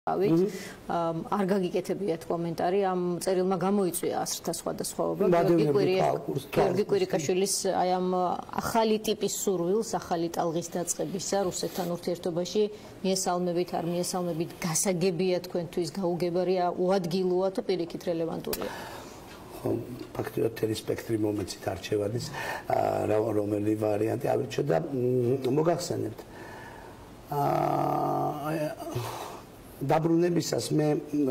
არ გაგიკეთებიათ კომენტარი ამ წერილმა გამოიწვია ასრთა სხვადასხვაობა გიორგი კვირიკაშვილის აი ამ ახალი ტიპის სურვილს ახალი ტალღის დაწყებისა რუსეთთან ურთიერთობაში მიესალმებით არ მიესალმებით გასაგებია თქვენთვის გაუგებარია უადგილოა თუ პირიქით რელევანტურია ფაქტობრივად მთელი სპექტრი მომეცით არჩევანის რომელი ვარიანტი ავირჩიო და მოგახსენებთ დაბრუნებისას მე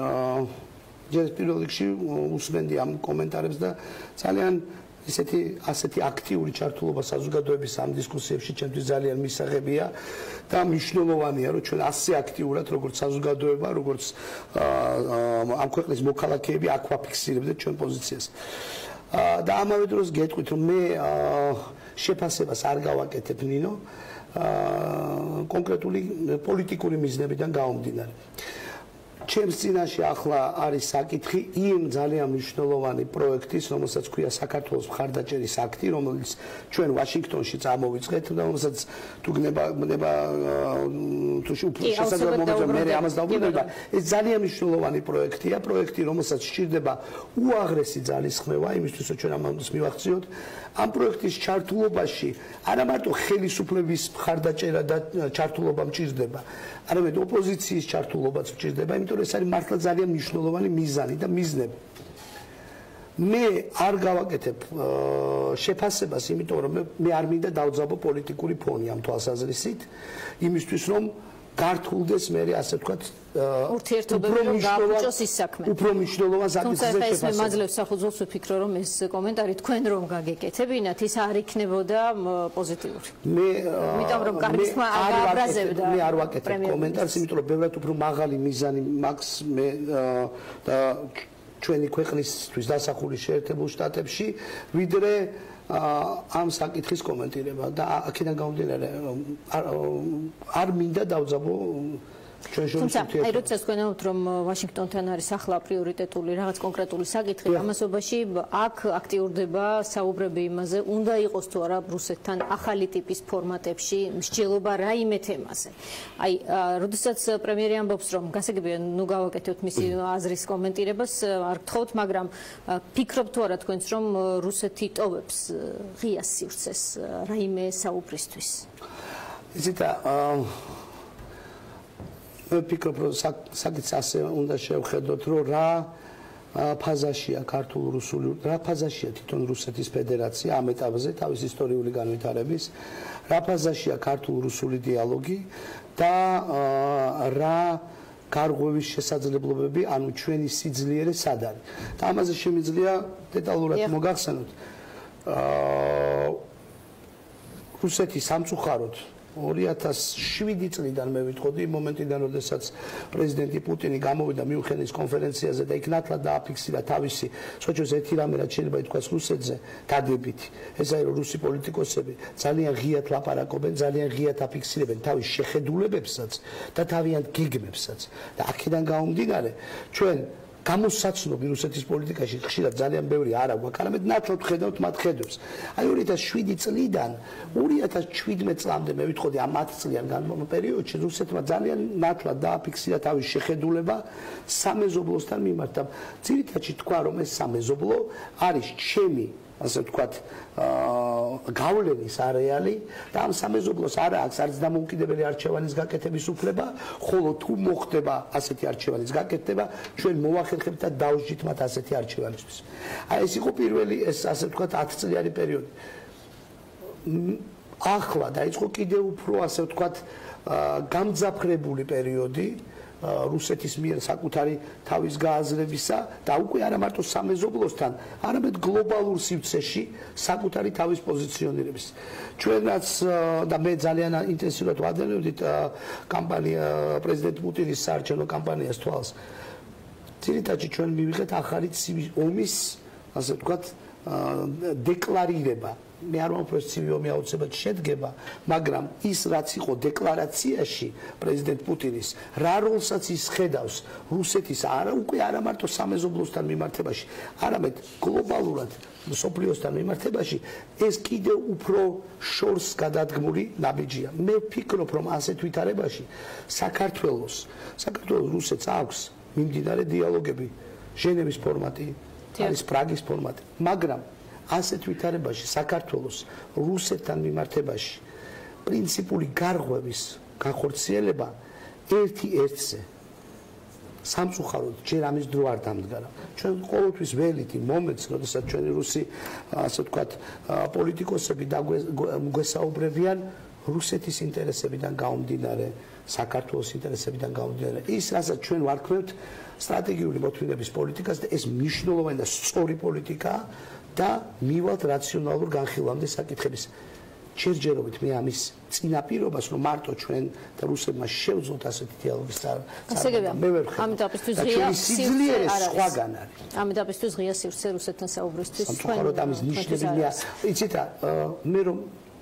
ჯერ პირველ რიგში უსმენდი ამ კომენტარებს და ძალიან ასეთი აქტიური ჩართულობა საზოგადოების ამ დისკუსიებში ჩემთვის ძალიან მისაღებია და მნიშვნელოვანია რომ ჩვენ ასე აქტიურად როგორც საზოგადოება როგორც ამ ქვეყნის მოქალაქეები აქ ვაფიქსირებდეთ ჩვენ პოზიციას და ამავე დროს გეტყვით რომ მე შეფასებას არ გავაკეთებ ნინო კონკრეტული პოლიტიკური მიზნებიდან გამომდინარე. ჩემს წინაშე ახლა არის საკითხი იმ ძალიან მნიშვნელოვანი პროექტის, რომელსაც ქვია საქართველოს მხარდაჭერის აქტი, რომელიც ჩვენ ვაშინგტონში წამოვიწყეთ და რომელსაც თუ გნება თუ შესაძლოა მომეწონ მე ამას დავუბრუნდა. ეს ძალიან მნიშვნელოვანი პროექტია, პროექტი, რომელსაც სჭირდება უაღრესი ძალისხმევა იმისთვის, რომ ჩვენ ამას მივახციოთ. ამ პროექტის ჩართულობაში არა მარტო ხელისუფლების მხარდაჭერა და ჩართულობა მჭირდება, არამედ ოპოზიციის ჩართულობაც მჭირდება, იმიტომ რომ ეს არის მართლა ძალიან მნიშვნელოვანი მიზანი და მიზნები. მე არ გავაკეთებ შეფასებას, იმიტომ რომ მე არ მინდა დავძაბო პოლიტიკური ფონი ამ თვალსაზრისით, იმისთვის რომ გართულდეს მე ასე ვთქვათ ურთიერთობები რომ გააფუჭოს ის საქმე. უფრო მნიშვნელოვან საკითხზე შეფასება. თუმცა ეს მაძლევს საფუძველს ვფიქრო რომ ეს კომენტარი თქვენ რომ გაგეკეთებინათ ის არ იქნებოდა პოზიტიური. იმიტომ რომ კარგისმა აღაბრაზებდა. მე არ ვაკეთებ კომენტარს, იმიტომ რომ ბევრად უფრო მაღალი მიზანი მაქვს მე და ჩვენი ქვეყნისთვის დასახული შეერთებულ შტატებში ვიდრე ამ საკითხის კომენტირება და აქედან გამომდინარე არ მინდა დავძაბო ჩვენ შორის ურთიერთობა. აი როცა თქვენ ამბობთ რომ ვაშინგტონთან არის ახლა პრიორიტეტული რაღაც კონკრეტული საკითხი, ამასობაში აქ აქტიურდება საუბრები იმაზე, უნდა იყოს თუ არა რუსეთთან ახალი ტიპის ფორმატებში მსჯელობა რაიმე თემაზე. აი, როდესაც პრემიერი ამბობს რომ გასაგებია ნუ გავაკეთოთ მისი აზრის კომენტირებას, არ გთხოვთ, მაგრამ ფიქრობთ თუ არა თქვენც რომ რუსეთი ტოვებს ღია სივრცეს რაიმე საუბრისთვის? იზეთა მე ვფიქრობ რომ საკითხს ასე უნდა შევხედოთ რომ რა ფაზაშია ქართულ-რუსული რა ფაზაშია თვითონ რუსეთის ფედერაცია ამ ეტაპზე თავის ისტორიული განვითარების რა ფაზაშია ქართულ-რუსული დიალოგი და რა გარღვევის შესაძლებლობები ანუ ჩვენი სიძლიერე სად არის და ამაზე შემიძლია დეტალურად მოგახსენოთ რუსეთი სამწუხაროდ 2007 წლიდან მე ვიტყოდი იმ მომენტიდან როდესაც პრეზიდენტი პუტინი გამოვიდა მიუნხენის კონფერენციაზე და იქ ნათლად დააფიქსირა თავისი სოჭოს ერთი რამე რაც შეიძლება ითქვას რუსეთზე დადებითი ეს არის რომ რუსი პოლიტიკოსები ძალიან ღიად ლაპარაკობენ ძალიან ღიად აფიქსირებენ თავის შეხედულებებსაც და თავიანთ გეგმებსაც და აქედან გამომდინარე ჩვენ გამოსაცნობი რუსეთის პოლიტიკაში ხშირად ძალიან ბევრი არა გვაქვს, არამედ ნათლად ხედავთ მათ ხედვებს. აი 2007 წლიდან 2017 წლამდე მე ვიტყოდი ამ 10 წლიან პერიოდში რუსეთმა ძალიან ნათლად დააფიქსირა თავის შეხედულება სამეზობლოსთან მიმართ და ძირითადად თქვა რომ ეს სამეზობლო არის ჩემი ასე ვთქვათ გავლენის არეალი და ამ სამეზობლოს არ აქვს არც დამოუკიდებელი არჩევანის გაკეთების უფლება, ხოლო თუ მოხდება ასეთი არჩევანის გაკეთება, ჩვენ მოვახერხებთ და დავსჯით მათ ასეთი არჩევანისთვის. აი ეს იყო პირველი ეს ასე ვთქვათ 10 წლიანი პერიოდი. ახლა დაიწყო კიდევ უფრო ასე ვთქვათ გამძაფრებული პერიოდი რუსეთის მიერ საკუთარი თავის გააზრებისა და უკვე არა მარტო სამეზობლოსთან, არამედ გლობალურ სივრცეში საკუთარი თავის პოზიციონირების. ჩვენაც და მე ძალიან ინტენსიურად ვადევნებდით კამპანია პრეზიდენტ პუტინის საარჩევნო კამპანიას თვალს. ძირითადად ჩვენ მივიღეთ ახალი ომის, ასე ვთქვათ, დეკლარირება. მე არ ვამბობ ეს ცივი აუცილებლად შედგება, მაგრამ ის რაც იყო დეკლარაციაში პრეზიდენტ პუტინის, რა როლსაც ის ხედავს რუსეთის უკვე არა მარტო სამეზობლოსთან მიმართებაში, არამედ გლობალურად მსოფლიოსთან მიმართებაში, ეს კიდევ უფრო შორს გადადგმული ნაბიჯია. მე ვფიქრობ, რომ ასეთ ვითარებაში საქართველოს რუსეთს აქვს მიმდინარე დიალოგები, ჟენევის ფორმატი, არის პრაგის ფორმატი, მაგრამ ასეთ ვითარებაში საქართველოს რუსეთთან მიმართებაში პრინციპული გარღვევის განხორციელება ერთ-ერთზე სამწუხაროდ ჯერ ამის დრო არ დამდგარა. ჩვენ ყოველთვის ველით იმ მომენტს, როდესაც ჩვენი რუსი ასე ვთქვათ პოლიტიკოსები გვესაუბრებიან რუსეთის ინტერესებიდან გამომდინარე, საქართველოს ინტერესებიდან გამომდინარე. ის, რასაც ჩვენ ვარქმევთ სტრატეგიული მოთმინების პოლიტიკას და ეს მნიშვნელოვანი და სწორი პოლიტიკაა და მივალთ რაციონალურ განხილვამდე საკითხების. ჯერჯერობით მე ამის წინაპირობას, რომ მარტო ჩვენ და რუსებმა შევძლოთ ასეთი დიალოგის წარმატება. მე ვერ ხედავ. ამით აპისთვის ღია სიძლიერე სხვაგან არის. ამით აპისთვის ღია სივრცე რუსეთთან საუბრისთვის. სამწუხაროდ ამის ნიშნებია. იცით რა, მე რომ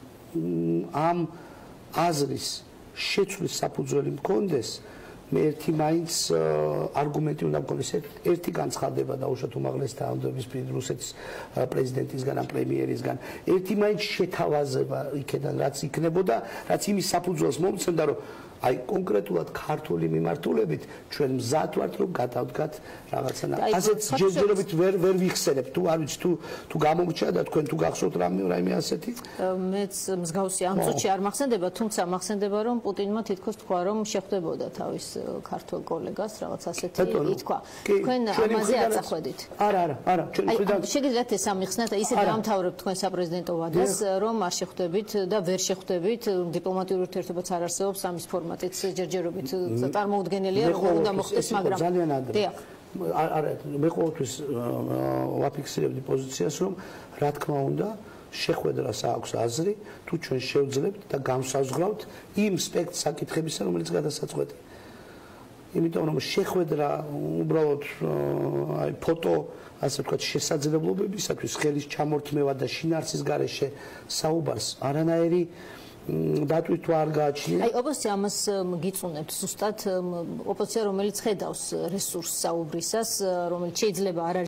ამ აზრის შეცვლის საფუძველი მქონდეს, მე ერთი მაინც არგუმენტი უნდა მქონდეს, ერთი განცხადება დაუშვათ უმაღლეს თანამდებობის რუსეთის პრეზიდენტისგან ან პრემიერისგან, ერთი მაინც შეთავაზება იქიდან რაც იქნებოდა, რაც იმის საფუძველს მომცემდა, რომ აი კონკრეტულად ქართული მიმართულებით ჩვენ მზად ვართ რომ გადავდგათ რაღაცა. ასეთ ჯერჯერობით ვერ ვიხსენებ, თუ არ ვიცი თუ გამომრჩა და თქვენ თუ გახსოვთ რაიმე ასეთი. მეც მსგავსი ამ წუთში არ მახსენდება, თუმცა მახსენდება რომ პუტინმა თითქოს თქვა რომ შეხვდებოდა თავის ქართულ კოლეგას, რაღაც ასეთი ითქვა. თქვენ ამაზე აწახვედით? არა, ჩვენ მხრიდან შეგიძლიათ ეს ამიხსნათ, ისე დაამთავრებთ თქვენ საპრეზიდენტო ვადას, რომ არ შეხვდებით და ვერ შეხვდებით, დიპლომატიური ურთიერთობაც არ არსებობს ამის ფორმატით ჯერჯერობით წარმოუდგენელია, რომ უნდა მოხდეს, მაგრამ ძალიან ადრე. არა, მე ყოველთვის ვაფიქსირებდი პოზიციას, რომ რა თქმა უნდა შეხვედრას აქვს აზრი, თუ ჩვენ შევძლებთ და განსაზღვრავთ იმ სპექტრ საკითხებისა, რომელიც გადასაწყვეტია. იმიტომ რომ შეხვედრა უბრალოდ აი ფოტო, ასე ვთქვათ, შესაძლებლობებისათვის ხელის ჩამორთმევა და შინაარსის გარეშე საუბარს არანაირი დატვირთვა არ გააჩნია. აი ოპოზიცია ამას გიწუნებთ ზუსტად, ოპოზიცია რომელიც ხედავს რესურს საუბრისას, რომელიც შეიძლება არ